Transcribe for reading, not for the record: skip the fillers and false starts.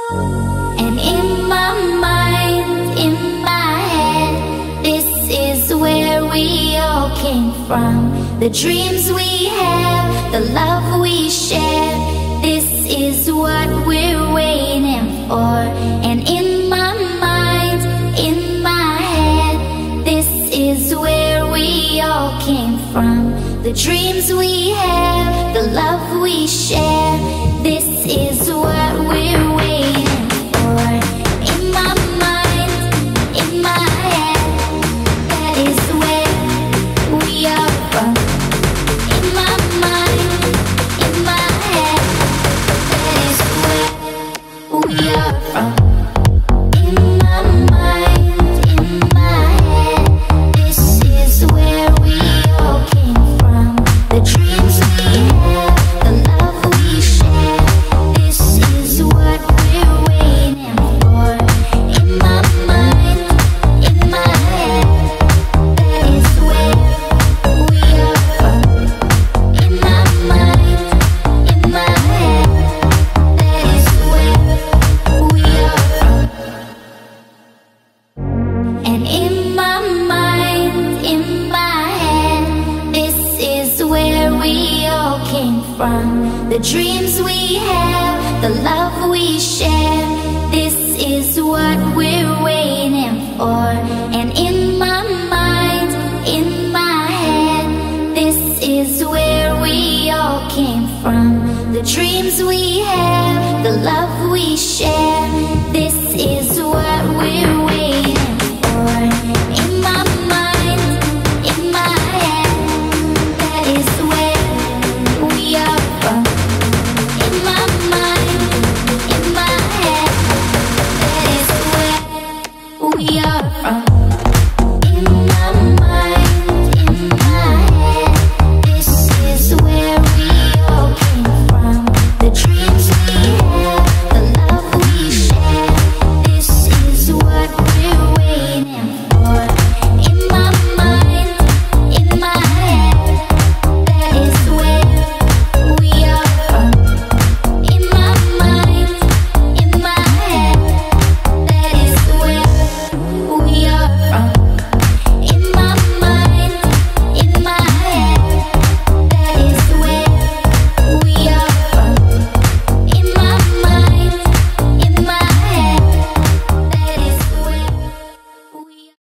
And in my mind, in my head, this is where we all came from. The dreams we have, the love we share, this is what we're waiting for. And in my mind, in my head, this is where we all came from. The dreams we have, the love we share, this is what we're waiting for. In my mind, in my head, that is where we are from. In my mind, in my head, that is where we are from. In my mind, in my head, this is where we all came from. The dreams we have, the love we share, this is what we're waiting for. In my mind, in my head, that is where we are from. In my mind, in my head, that is where we are from. And in my mind, in my head, this is where we all came from. The dreams we have, the love we share, this is what we're waiting for. And in my mind, in my head, this is where we all came from. The dreams we have, the love we share, this is